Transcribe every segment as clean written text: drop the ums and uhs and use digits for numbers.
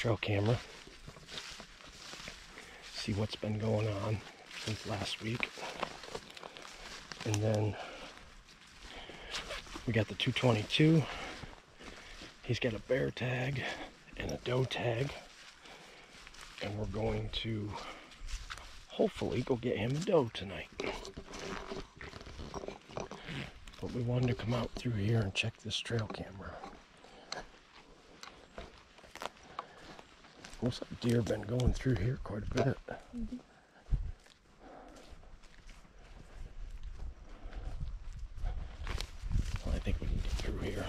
trail camera, see what's been going on since last week. And then we got the 222. He's got a bear tag and a doe tag. And we're going to hopefully go get him a doe tonight. But we wanted to come out through here and check this trail camera. Looks like deer been going through here quite a bit. Mm-hmm. Well, I think we can get through here.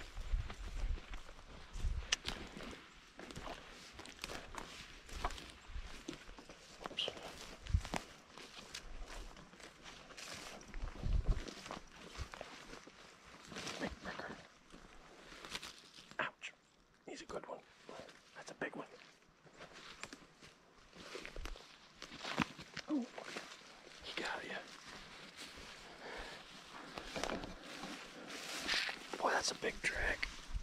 Oops. Big bricker. Ouch. He's a good one. That's a big one. Oh, he got you. Boy, that's a big drag.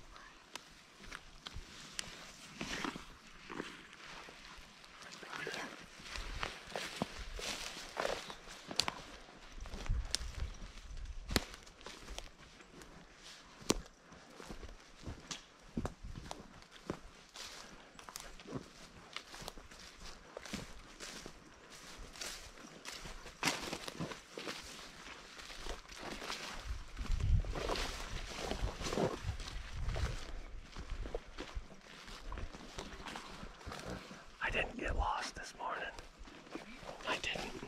I didn't get lost this morning. I didn't.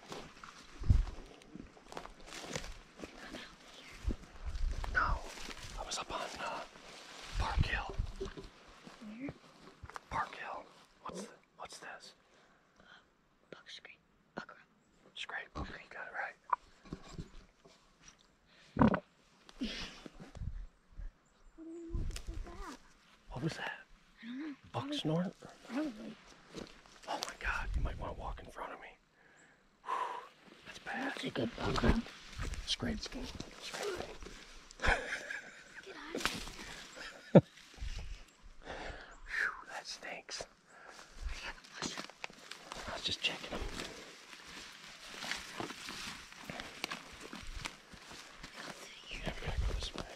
No, I was up on Park Hill. Where? Park Hill. What's this? Buck scrape. Buck rub. Scrape. Okay, you got it right. What was that? I don't know. Buck snort? Probably. Oh my God, you might want to walk in front of me. Whew, that's bad. That's a good buck rub. Scrape. Scrape. Scrape. Get out of here. Whew, that stinks. I was just checking them. Yeah, we gotta go this way.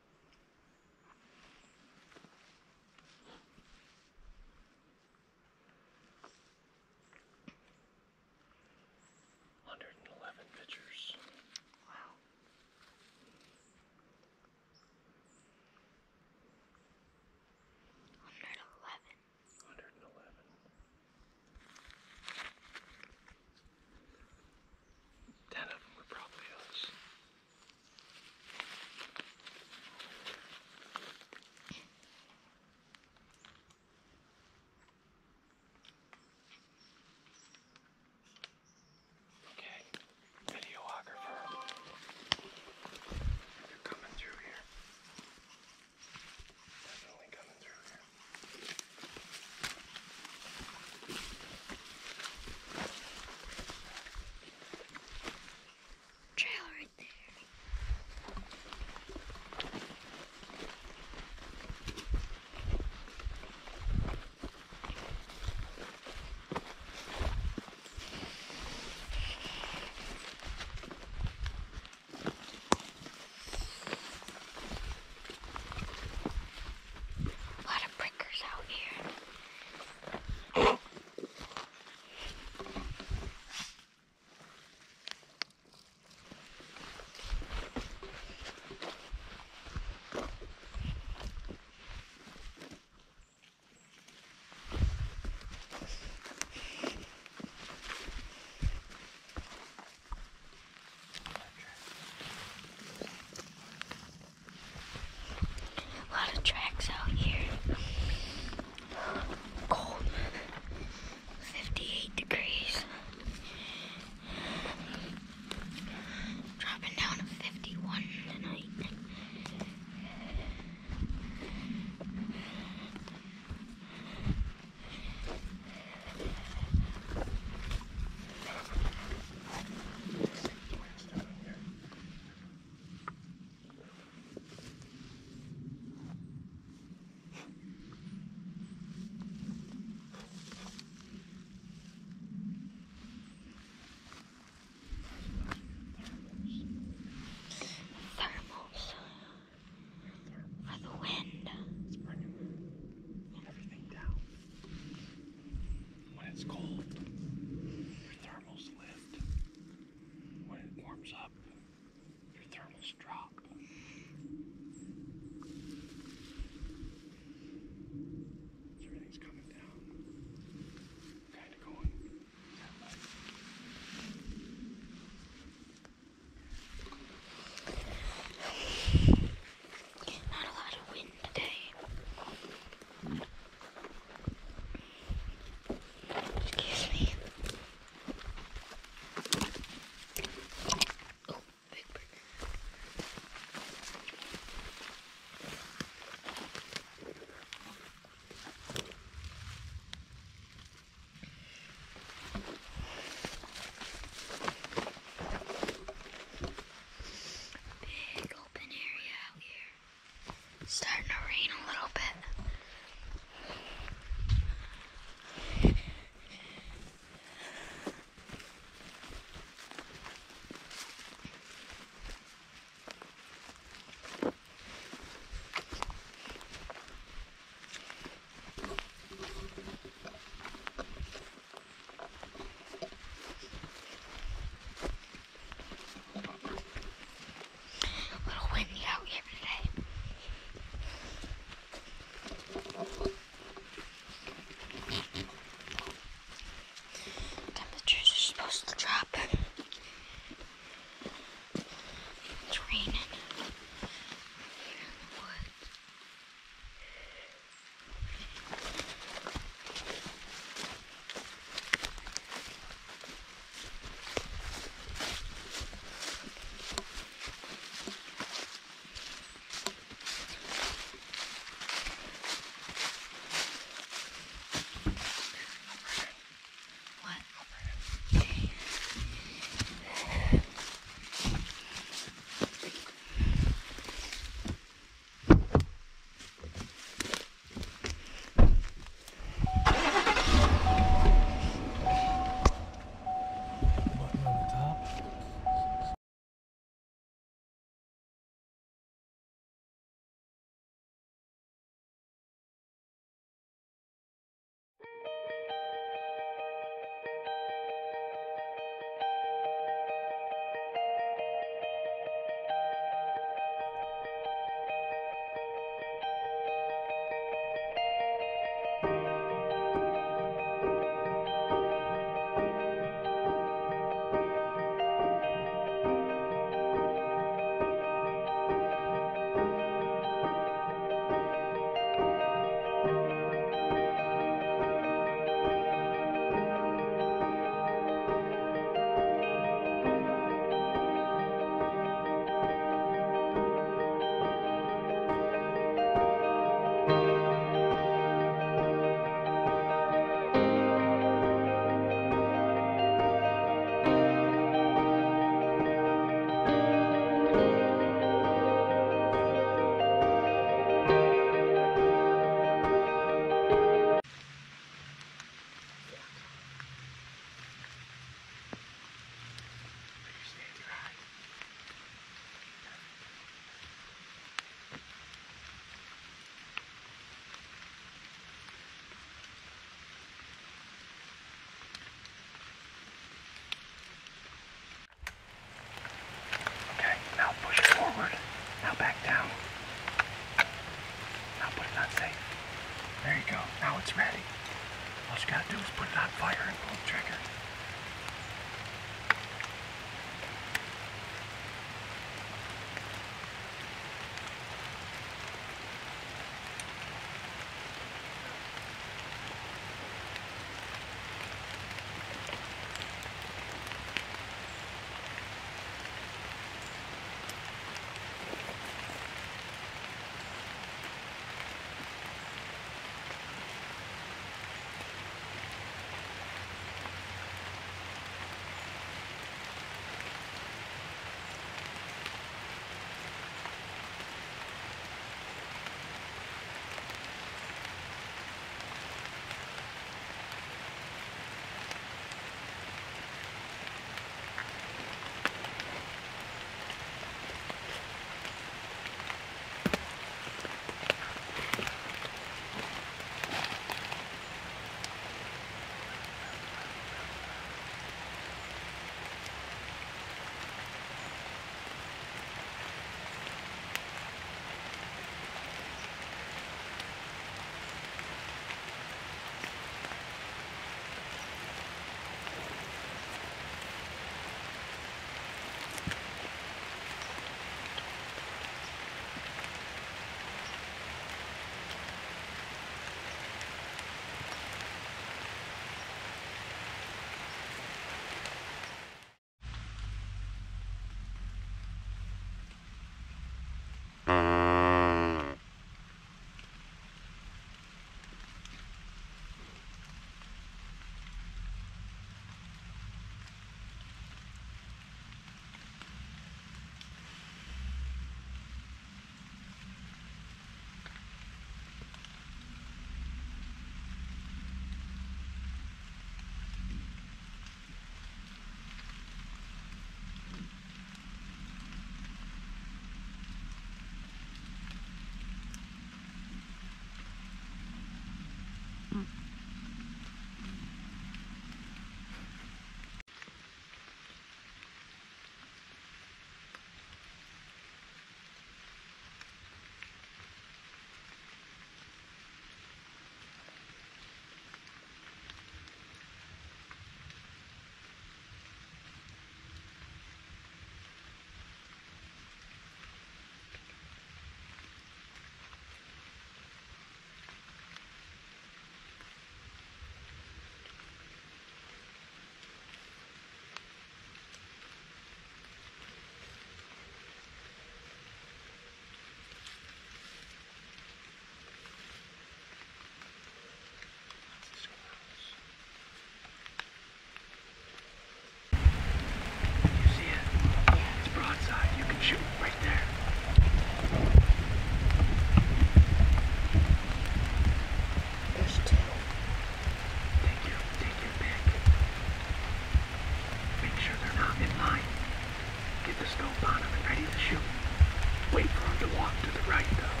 In line. Get the scope on him and ready to shoot. Wait for him to walk to the right, though.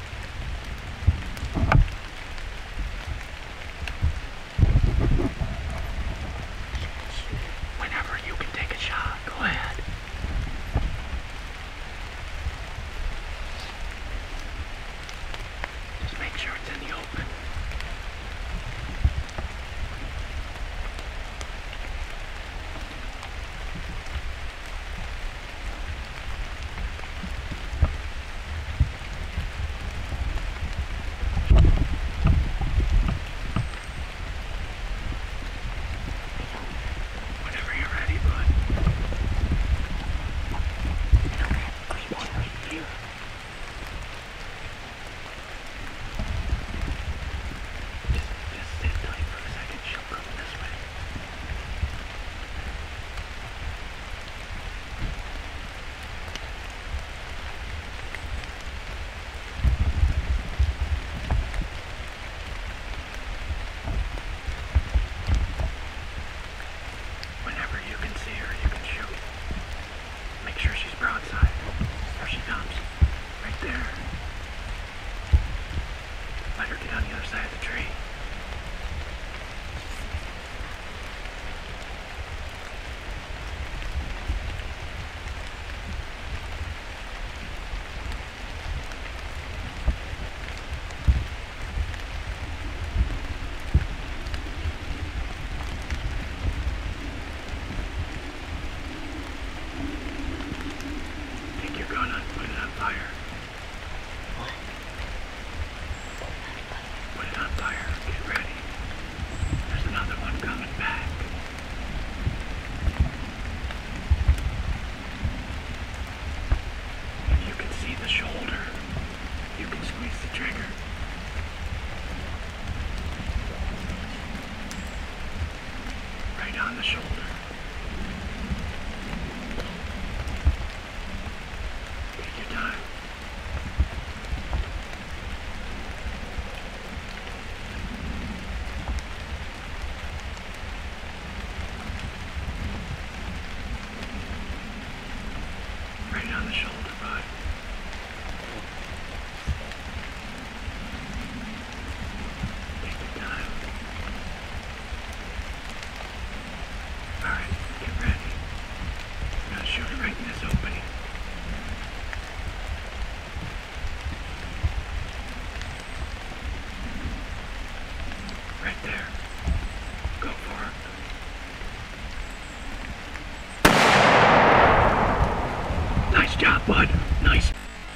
Whenever you can take a shot, go ahead. Just make sure it's in the open. Whenever you're ready, bud. There's one right here. Just sit tight for a second. She'll come this way. Whenever you can see her, you can shoot. Make sure she's broadside. There she comes. Right there. Let her get on the other side of the tree. Take your gun and put it on fire. Put it on fire. Get ready. There's another one coming back. If you can see the shoulder, you can squeeze the trigger. Right on the shoulder. Take your time. Right on the shoulder, bud. Take your time. Alright, get ready. I'm gonna shoot it right in this opening. Right there. Go for it. Nice job, bud. Nice.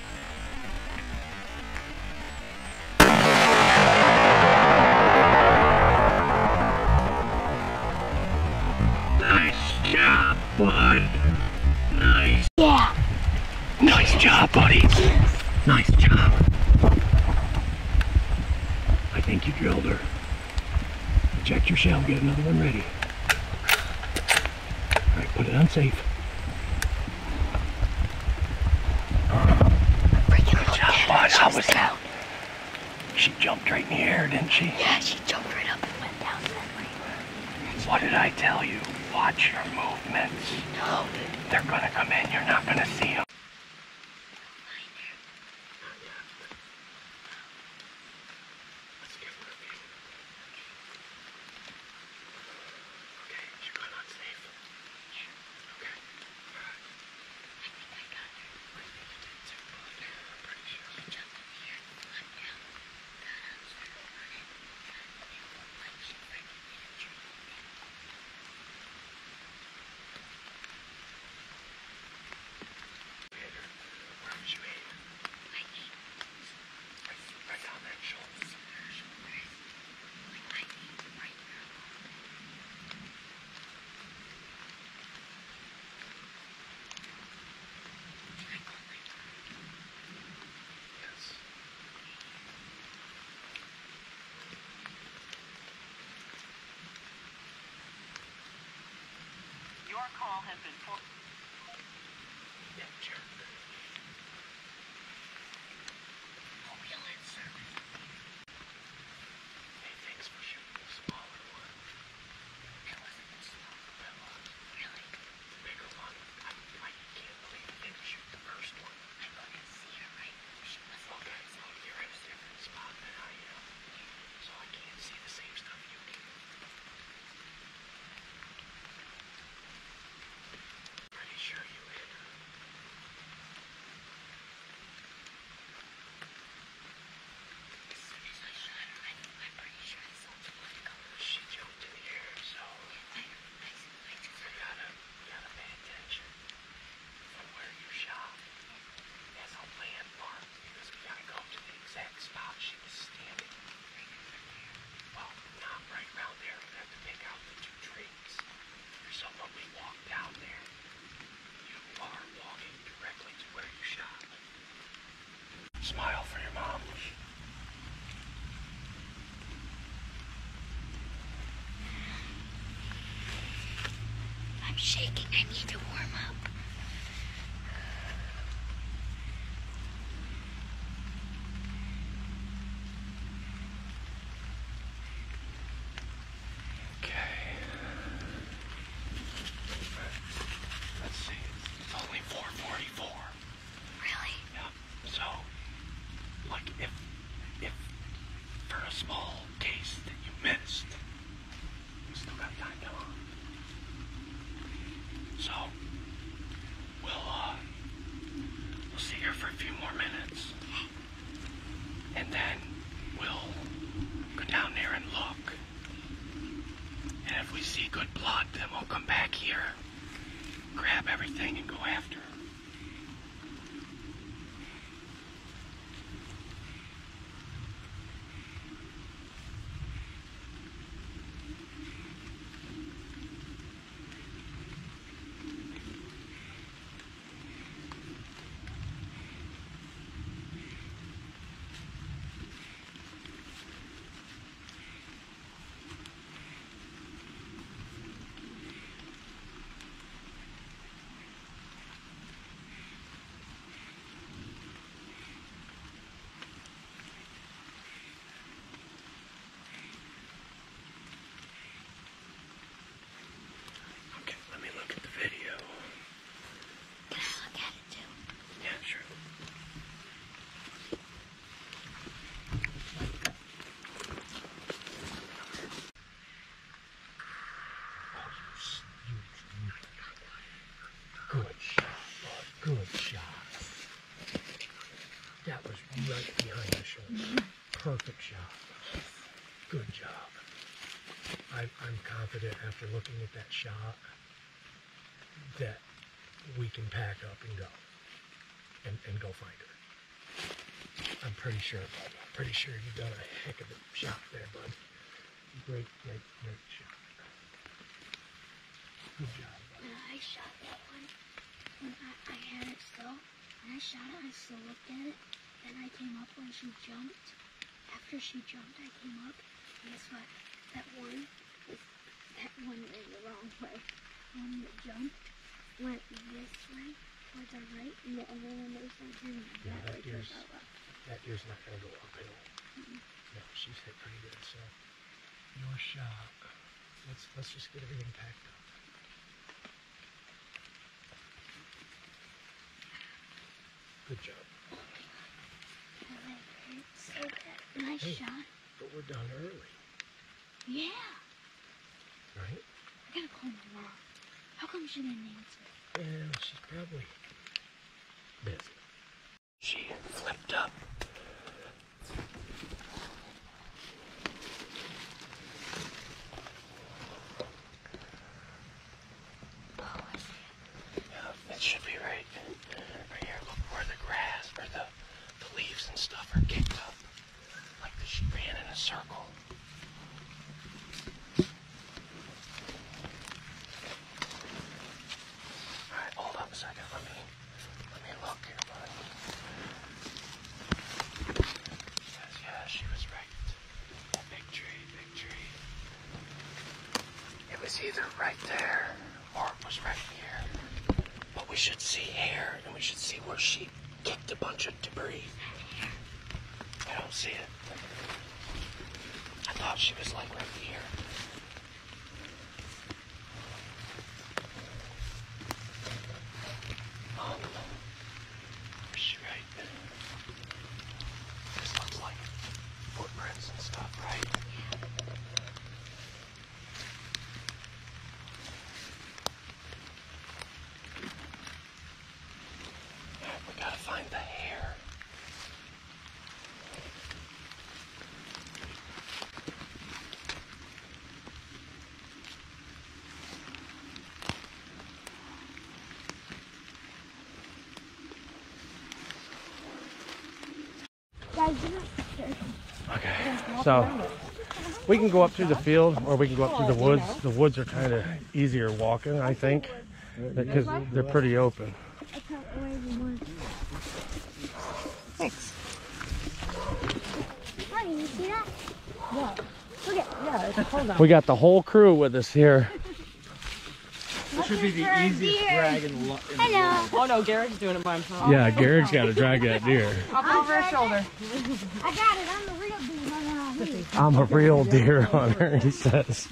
Nice job, bud. Nice. Yeah. Nice job, buddy. Nice job. I think you drilled her. Check your shell. Get another one ready. All right, put it on safe. Good job, bud. How was that? She jumped right in the air, didn't she? Yeah, she jumped right up and went down that way. What did I tell you? Watch your movements. No. They're gonna come in. You're not gonna see them. Let's give her a view. Okay, she's going on safe. Okay. All right. I think I got her. I'm pretty sure. She jumped in the air, went down, got up, started running. It looked like she freaking hit a tree. Hit her. Where did you hit her? I think Right on that shoulder. her shoulders. Like I think right now. Did I call my dog? Yes. Your call has been forwarded. Yeah, jerk. Oh, we'll answer. Hey, thanks for shooting the smaller one. That wasn't the small. That was Really? the bigger Smile for your mom. I'm shaking. I need to warm up. Okay. Let's see. It's only 4:44. Really? Yeah. So, like, if for a small case that you missed, we still got time to on. So, we'll sit here for a few more minutes, and then we'll go down there and look. And if we see good blood, then we'll come back here, grab everything, and go after her. Okay, let me look at the video. Can I look at it too? Yeah, sure. Good shot, bud. Good shot. That was right behind the shoulder. Perfect shot. Good job. I'm confident after looking at that shot that we can pack up and go and go find her. I'm pretty sure, bud. I'm pretty sure you've done a heck of a shot there, bud. Great shot. Good job, bud. When I shot that one, when I had it slow, when I shot it, I still looked at it, then I came up when she jumped. After she jumped, I came up, and guess what? That one went the wrong way. The one that jumped went this way, towards our right, and the other one that was going to turn Yeah, that way towards our left. that deer's not going to go uphill. No, she's hit pretty good, so your shot. Let's just get everything packed up. Good job. My leg hurt so bad. Nice Hey. shot. But we're done early, Yeah. right? I gotta call my mom. How come she didn't answer? Yeah, she's probably busy. She flipped up. Oh, I see it. Yeah, it should be right here. Look where the grass or the leaves and stuff are kicked up. Like she ran in a circle. Alright, hold up a second. Let me look here, bud. Yeah, she was right. Big tree. It was either right there or it was right here. But we should see hair and we should see where she kicked a bunch of debris. I don't see it. I thought she was like right here. Is she right? This looks like footprints and stuff, right? We gotta find the hair. Guys, you're not scared. Okay, so we can go up through the field or we can go up through the woods. The woods are kind of easier walking, I think, because they're pretty open. I can't wear the one. Thanks. Yeah. Look at, yeah, it's cold out. We got the whole crew with us here. This should be the easiest drag in the world. Oh no, Gehrig's doing it by himself. Yeah, Gehrig's got to drag that deer. Up over his shoulder. I got it. I'm the real dude. I'm a real deer hunter, he says.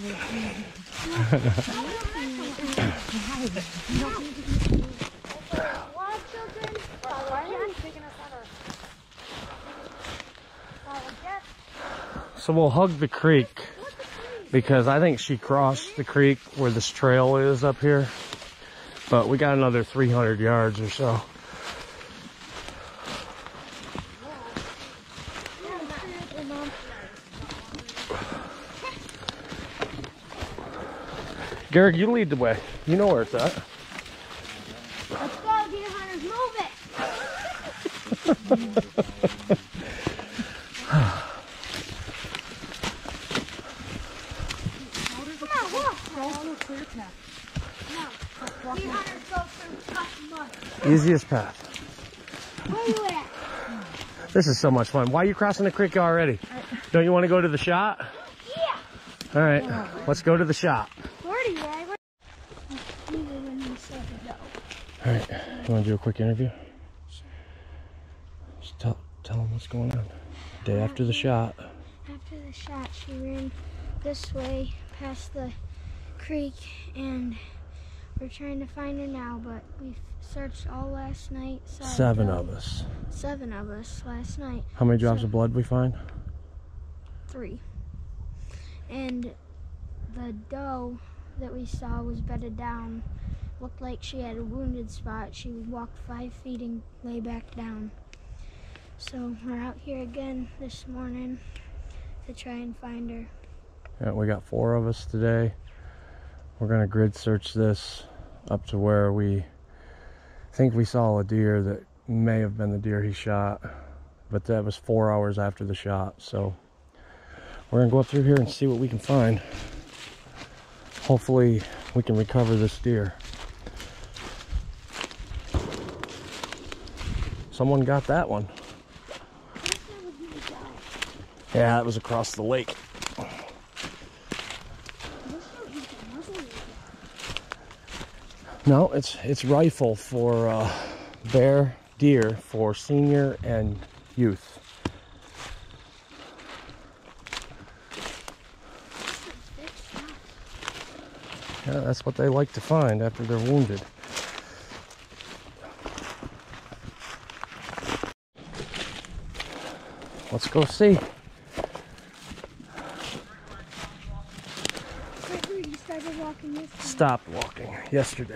So we'll hug the creek because I think she crossed the creek where this trail is up here. But we got another 300 yards or so. Gehrig, you lead the way. You know where it's at. Let's go, deer hunters. Move it. Easiest path. Where you at? This is so much fun. Why are you crossing the creek already? Don't you want to go to the shot? Yeah. All right, let's go to the shot. Where do you at? All right, you want to do a quick interview? Just tell them what's going on. Day after the shot. After the shot, she ran this way past the creek, and we're trying to find her now, but we searched all last night. Seven of us last night. How many drops of blood we find? 3. And the doe that we saw was bedded down. Looked like she had a wounded spot. She walked 5 feet and lay back down. So we're out here again this morning to try and find her. Yeah, we got 4 of us today. We're gonna grid search this up to where we think we saw a deer that may have been the deer he shot, but that was 4 hours after the shot. So we're gonna go up through here and see what we can find. Hopefully we can recover this deer. Someone got that one. Yeah, it was across the lake. No, it's rifle for bear deer for senior and youth. Yeah, that's what they like to find after they're wounded. Let's go see. You started walking yesterday. Stopped walking yesterday.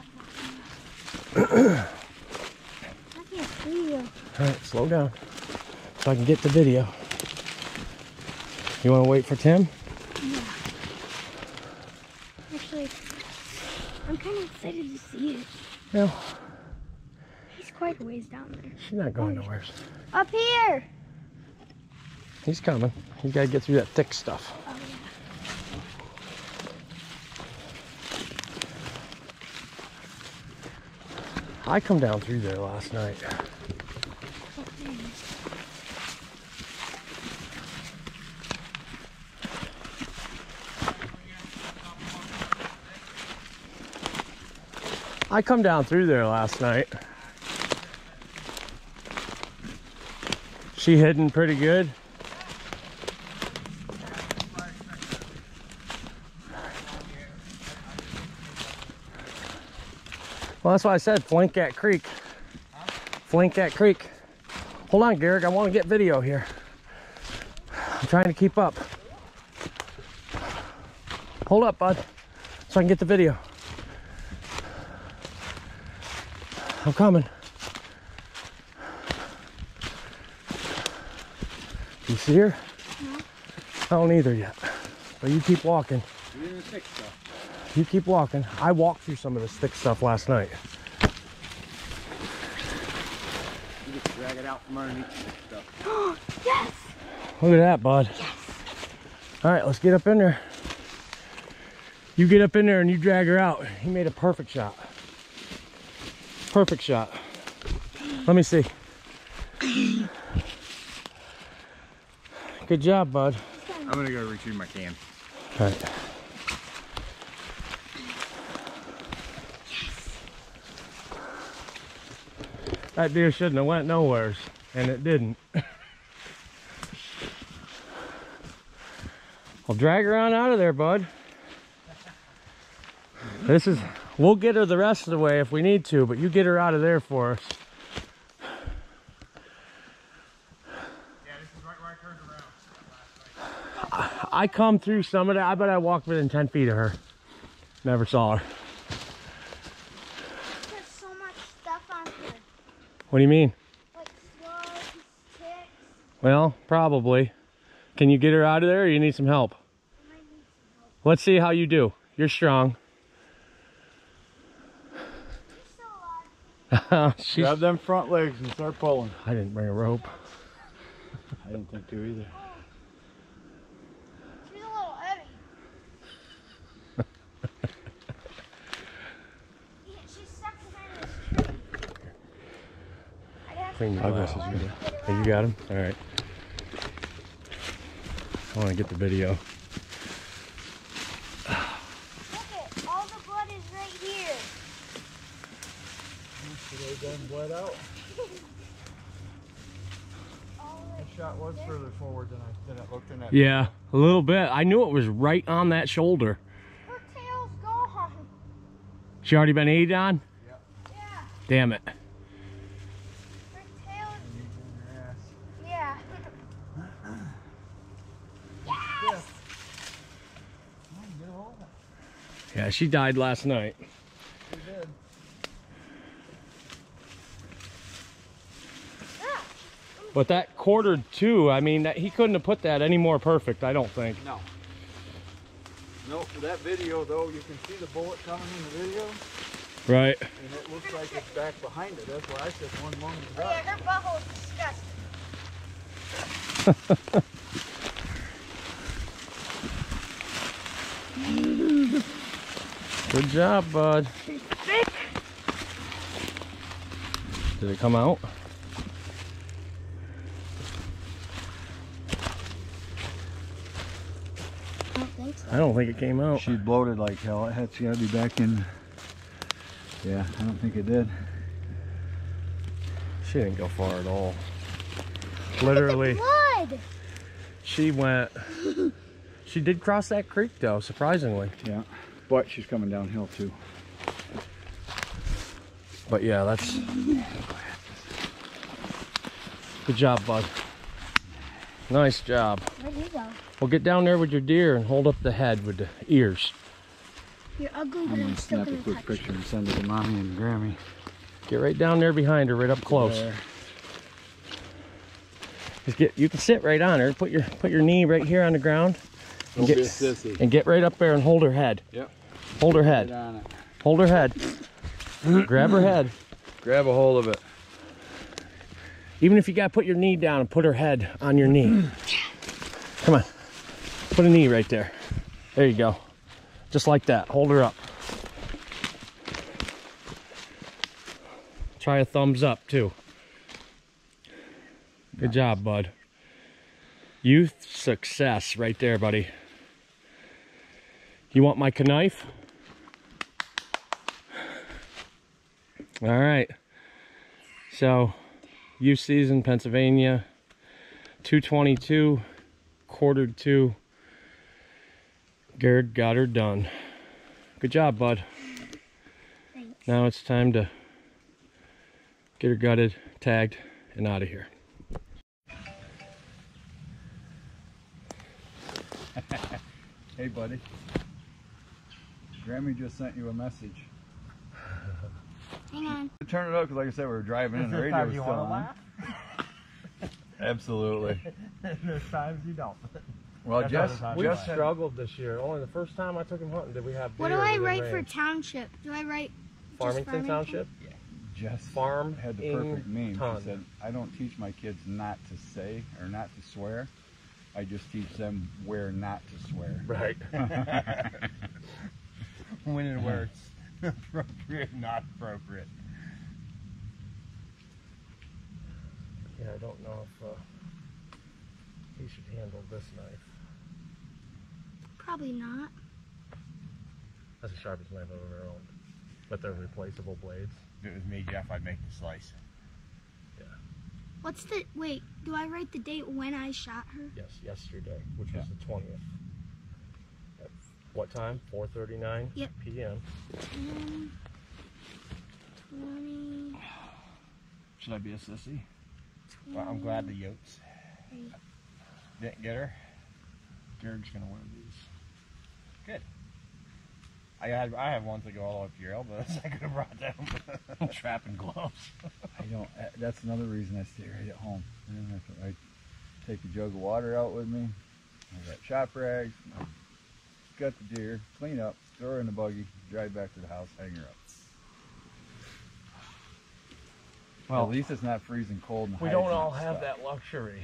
I can't see you. Alright, slow down so I can get the video. You want to wait for Tim? Yeah. Actually, I'm kind of excited to see it. No, He's quite a ways down there. she's not going nowhere. Up here! He's coming. He's got to get through that thick stuff. Oh, yeah. I come down through there last night. I come down through there last night. She hidden pretty good. Well, that's why I said flank that creek. Flank that creek. Hold on, Gehrig, I want to get video here. I'm trying to keep up. Hold up, bud, so I can get the video. I'm coming. You see her? No. I don't either yet. But you keep walking. You're in the thick stuff. You keep walking. I walked through some of this thick stuff last night. You just drag it out from underneath the thick stuff. Yes! Look at that, bud. Yes! All right, let's get up in there. You get up in there and you drag her out. He made a perfect shot. Perfect shot. Let me see. Good job, bud. He's I'm gonna go retrieve my can. All right. That deer shouldn't have went nowheres, and it didn't. I'll drag her on out of there, bud. We'll get her the rest of the way if we need to, but you get her out of there for us. Yeah, this is right where I turned around last night. I come through some of that. I bet I walked within 10 feet of her. Never saw her. There's so much stuff on her. What do you mean? Like slugs, ticks. Well, probably. Can you get her out of there, or you need some help? I might need some help. Let's see how you do. You're strong. You're so alive. She's... Grab them front legs and start pulling. I didn't bring a rope. I didn't think to either. She's a little heavy. Yeah, she's stuck behind this tree. I'd have Clean to the cut glass. the leg to get her Hey, you out. got him? All right. I want to get the video. Look at all the blood is right here. They done bled out. That shot was further forward than it looked in that. Yeah, a little bit. I knew it was right on that shoulder. Her tail's gone. She already been ate on? Yeah, Damn it. her tail. Yeah. Yes. Yeah, she died last night. She did. But that quartered too, I mean, he couldn't have put that any more perfect, I don't think. No. No, for that video though, you can see the bullet coming in the video, Right. and it looks like it's back behind it. That's why I said one moment Oh ago. yeah, her butthole's disgusting. Good job, bud. She's thick. Did it come out? I don't think so. I don't think it came out. She bloated like hell. It had to be back in. Yeah, I don't think it did. She didn't go far at all. Literally, Blood. she went... She did cross that creek though, surprisingly. Yeah, but she's coming downhill too. But yeah, that's... Good job, bud. Nice job. Where'd he go? Well, get down there with your deer and hold up the head with the ears. You're ugly, but I'm I'm gonna still snap a gonna quick touch picture and send it to Mommy and Grammy. Get right down there behind her, right up close. There. Just get, you can sit right on her. Put your knee right here on the ground. And Don't be a sissy. and get right up there and hold her head. Yep. Hold her Right head. on it. Hold her head. Grab her head. Grab a hold of it. Even if you gotta put your knee down and put her head on your knee. Come on. Put a knee right there. There you go. Just like that. Hold her up. Try a thumbs up too. Good job, bud. Youth success right there, buddy. You want my knife? All right. So, youth season, Pennsylvania, 222, quartered to. Gehrig got her done. Good job, bud. Thanks. Now it's time to get her gutted, tagged, and out of here. Hey, buddy. Grammy just sent you a message. Hang on. Turn it up because, like I said, we were driving and the radio was still on. Absolutely. There's times you don't. Well, That's Jess, other times. We've Jess had, struggled this year. Only the first time I took him hunting did we have What deer do I within write for range. township? Do I write just Farmington Township? Jess Farm had the in perfect meme. ton. She said, I don't teach my kids not to say or not to swear. I just teach them where not to swear. Right. When and where it's appropriate, not appropriate. Yeah, I don't know if he should handle this knife. Probably not. That's the sharpest knife I've ever owned. But they're replaceable blades. If it was me, Jeff, I'd make the slice. Yeah. What's the, wait, do I write the date when I shot her? Yes, yesterday, which was the 20th. At what time? 4:39 Yep. p.m. 10, 20, Should I be a sissy? Well, I'm glad the Yotes didn't get her. Gehrigs gonna wear these. Good. I had ones that go all the way up to your elbows. I could have brought them. Trapping gloves. I don't. That's another reason I stay right at home. I don't have to. I take a jug of water out with me. I got shop rags. I gut the deer, clean up, throw her in the buggy, drive back to the house, hang her up. Well, at least it's not freezing cold. And We don't all have that luxury.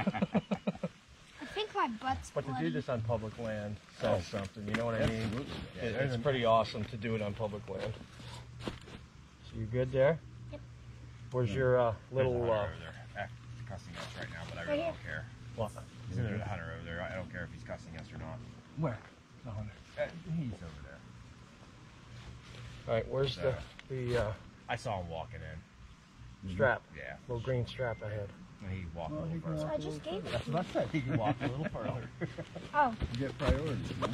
I think my butt's But to bloody. do this on public land says something, you know what I mean? Absolutely. It's pretty awesome to do it on public land. So you good there? Yep. Where's your There's a little, hunter over there cussing us right now, but I really Right don't care. what? He's the hunter over there. I don't care if he's cussing us or not. Where? The hunter. He's over there. Alright, where's the I saw him walking in. strap? Yeah. Little green strap ahead. When he walked Well, a he little can further. walk I a just little gave further. it. That's what I said. He can walk a little further. Oh, You get priorities, man.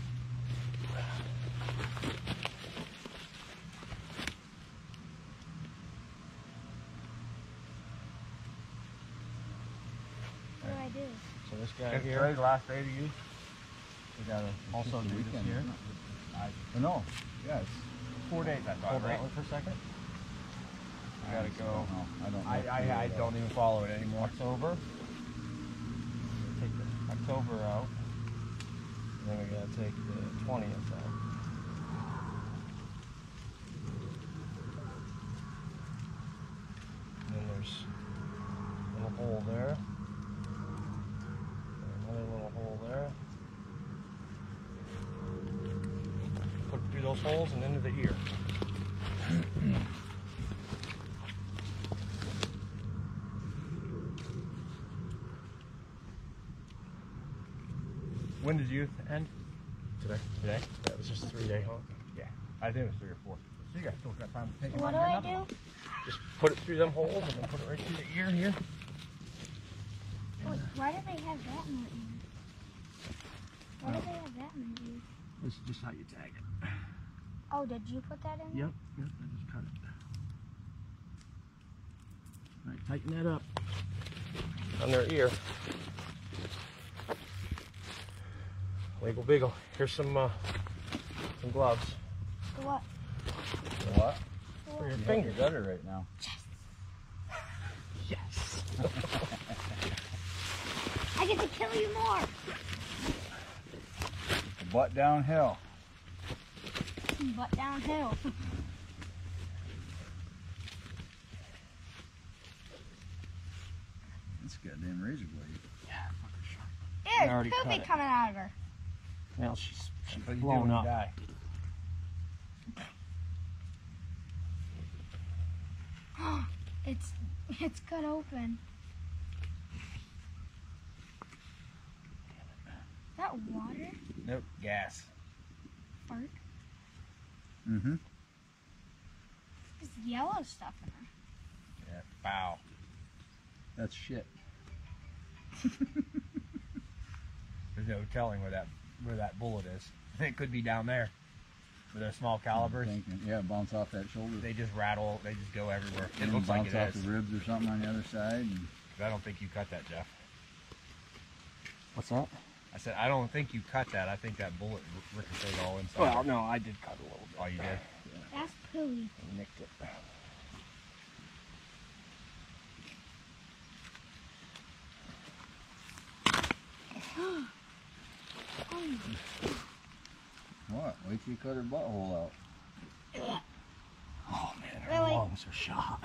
what do I do? So this guy Is here. today's the last day to use? We gotta also just a do this weekend, here. isn't Oh, no. Yeah, it's. 4 days, I thought, Hold right? that one for a second. I gotta go. No, I don't. I don't even follow it anymore. October. Take the October out. And then we gotta take the 20th out. And then there's a little hole there. And another little hole there. Put it through those holes and into the ear. When did you end? Today. Today? That was just a 3-day hunt. Yeah. I think it was 3 or 4. So you guys still got time to take What him do out I here, nothing. do? Just put it through them holes and then put it right through the ear here. Wait, why do they have that in the ear? Why do they have that in the ear? This is just how you tag it. Oh, did you put that in? Yep, I just cut it. All right, tighten that up on their ear. Wiggle biggle. Here's some gloves For what? What? for your You have fingers. your gutter right now. Yes. I get to kill you more. The butt downhill. Butt downhill. That's a goddamn razor blade. Yeah, fucking sharp. There's already poopy cut it. coming out of her. Now she's What do you do blown when you up. die? It's cut open. Is that water? Nope. Gas. Fart? Mm-hmm. There's yellow stuff in her. Yeah. Bow. That's shit. There's no telling where that bullet is. It could be down there. With those small calibers, Yeah, bounce off that shoulder. they just rattle. They just go everywhere. It And looks like bounce it off is. the ribs or something on the other side. And I don't think you cut that, Jeff. What's that? I said I don't think you cut that. I think that bullet ricocheted all inside. Well, no, I did cut a little bit. Oh, you did? That's pooey. I nicked it. what? Wait till you cut her butthole out. Oh man, her Really? lungs are shot.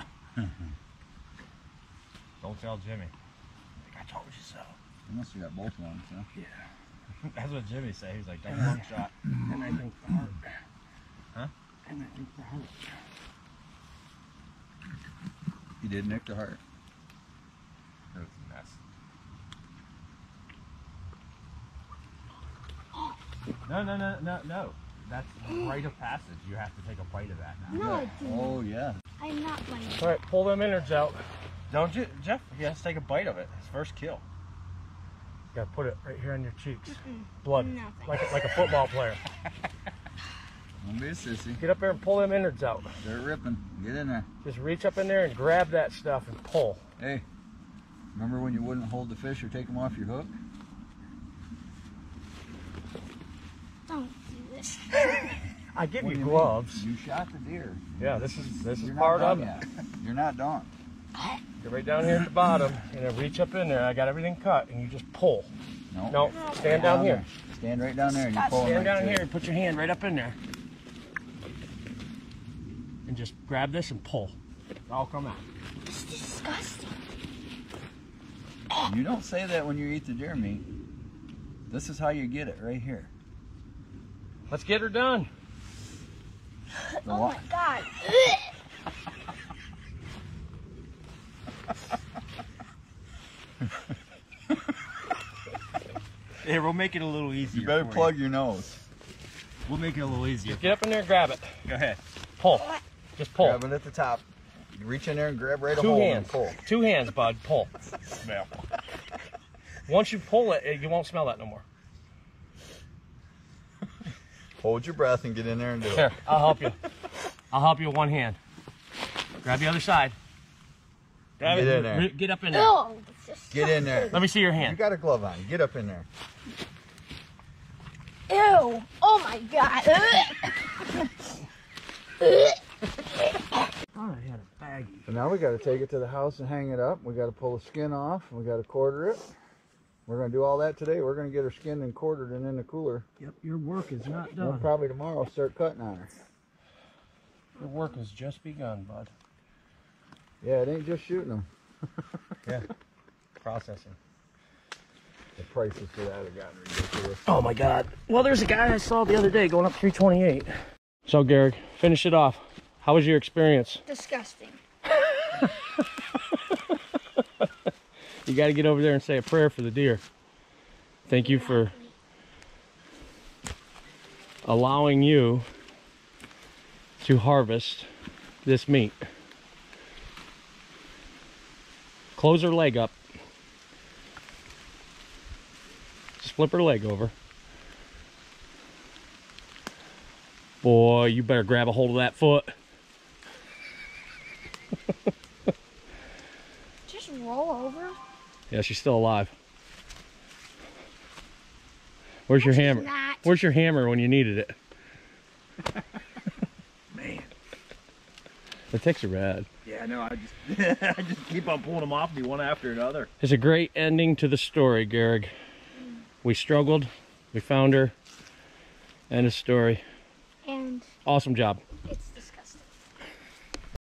Don't tell Jimmy. Like, I told you so. You must have got both ones, huh? Yeah. That's what Jimmy said. He's like, don't lung shot. And I think the heart. Huh? And I think the heart. You did nick the heart. It was a mess. No. That's the rite of passage. You have to take a bite of that now. No, I do. Oh, yeah. I'm not biting. All right, pull them innards out. Don't you, Jeff? He has to take a bite of it. His first kill. You gotta put it right here on your cheeks. Blood, No, like a football player. Don't be a sissy. Get up there and pull them innards out. They're ripping. Get in there. Just reach up in there and grab that stuff and pull. Hey, remember when you wouldn't hold the fish or take them off your hook? Don't do this. I give What you do gloves. mean? You shot the deer. Yeah, this is You're not part of done it. yet. You're not done. Get right down here at the bottom and then reach up in there. I got everything cut and you just pull. No. No, stand down here. there. Stand right down there and you pull them Stand right down through. here and put your hand right up in there. And just grab this and pull. It'll come out. It's disgusting. You don't say that when you eat the deer meat. This is how you get it right here. Let's get her done. The Oh wa- my god. Here, we'll make it a little easier. You better for plug your nose. We'll make it a little easier. Just get up in there and grab it. Go ahead. Pull. Just pull. Grab it at the top. You reach in there and grab right a Two hold hands. and pull. Two hands, bud. Pull. Smell. Once you pull it, you won't smell that no more. Hold your breath and get in there and do Here, it. I'll help you. I'll help you with one hand. Grab the other side. Grab Get it. in there. Get up in there. Ew. It's Get in there. Let me see your You hand. got a glove on. Get up in there. Ew. Oh my god. Oh, I had a baggie. So now we got to take it to the house and hang it up. We got to pull the skin off. We got to quarter it. We're going to do all that today. We're going to get her skinned and quartered and in the cooler. Yep, your work is not We'll done. probably tomorrow start cutting on her. Your work has just begun, bud. Yeah, it ain't just shooting them. Yeah. Processing. The prices for that have gotten ridiculous. Oh my God. Well, there's a guy I saw the other day going up 328. So, Gehrig, finish it off. How was your experience? Disgusting. You got to get over there and say a prayer for the deer. Thank you for allowing you to harvest this meat. Close her leg up. Just flip her leg over. Boy, you better grab a hold of that foot. Just roll over. Yeah, she's still alive. Where's your She's hammer? not. Where's your hammer when you needed it? Man. The ticks are bad. Yeah, no, I just keep on pulling them off me one after another. It's a great ending to the story, Gehrig. We struggled, we found her, end of story. And Awesome job.